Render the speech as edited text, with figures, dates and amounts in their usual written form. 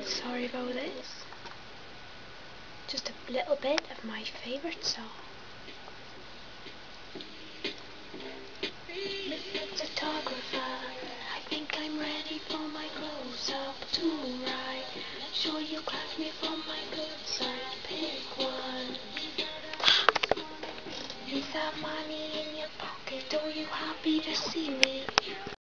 Sorry about this. Just a little bit of my favourite song. Photographer, I think I'm ready for my close-up to-right. Sure you class me from my good side, pick one. Is that money in your pocket? Are you happy to see me?